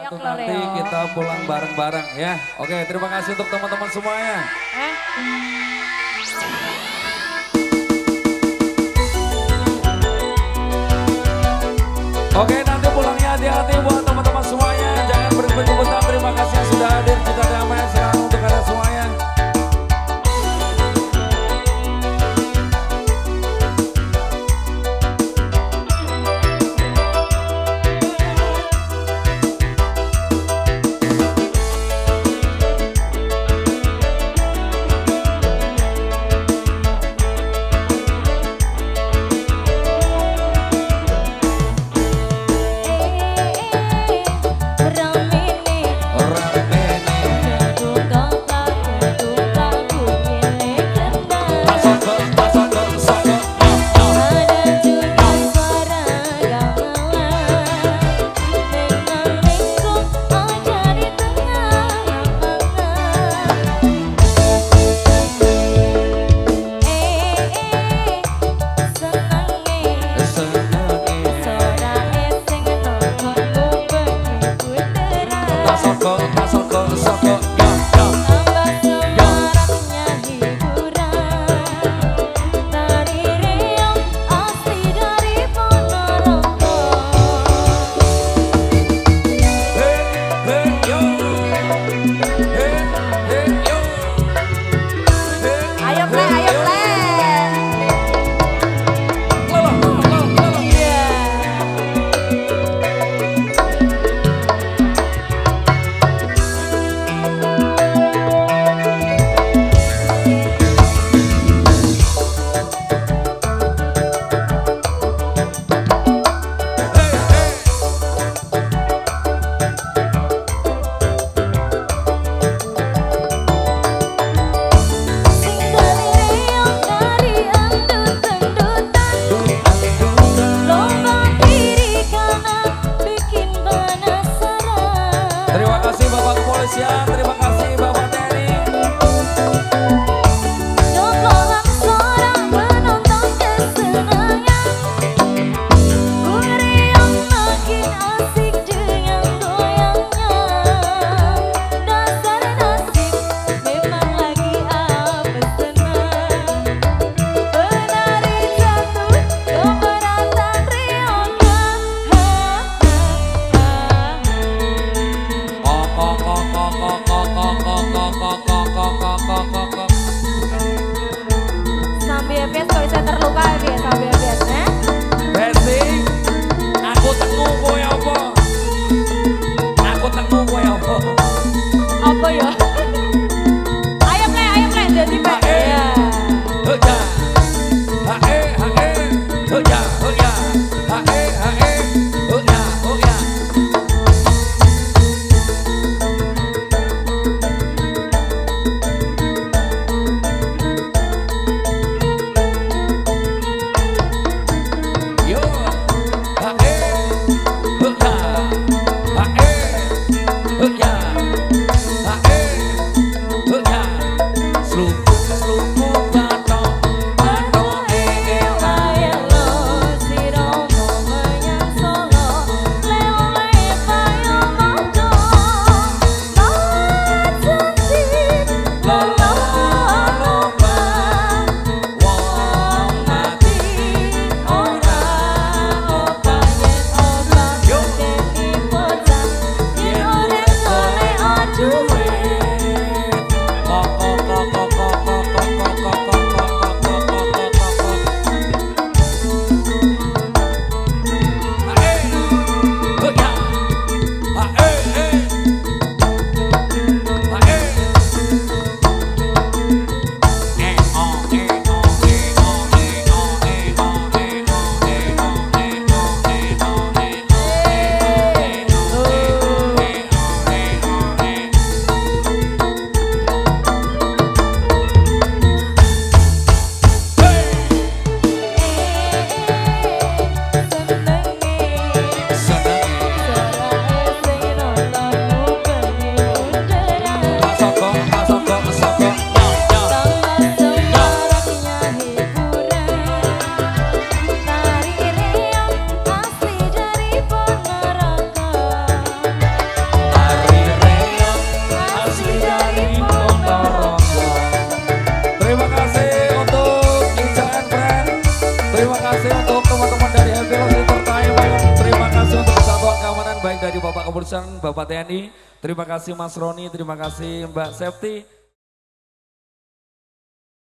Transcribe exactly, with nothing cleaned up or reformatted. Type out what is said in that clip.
satu nanti kita pulang bareng-bareng ya. Oke, terima kasih untuk teman-teman semuanya. Eh? Oke, nanti pulangnya hati-hati buat teman-teman semuanya. Jangan berkebut-kebutan. Terima kasih yang sudah hadir. Kita damai sekarang untuk kalian semuanya. Terima kasih Bapak Kepolisian, terima kasih Bapak Tni. Jomlolan seorang penonton kesenangan, Buri yang makin asik dengan goyangnya. Dasar nasib memang lagi apa senang, penari jatuh keberatan riangnya. Kok kok kok kok kok teman-teman dari Happy Loss Entertainment. Terima kasih untuk kesatuan keamanan baik dari Bapak Kepolisian, Bapak T N I. Terima kasih Mas Roni, terima kasih Mbak Septi.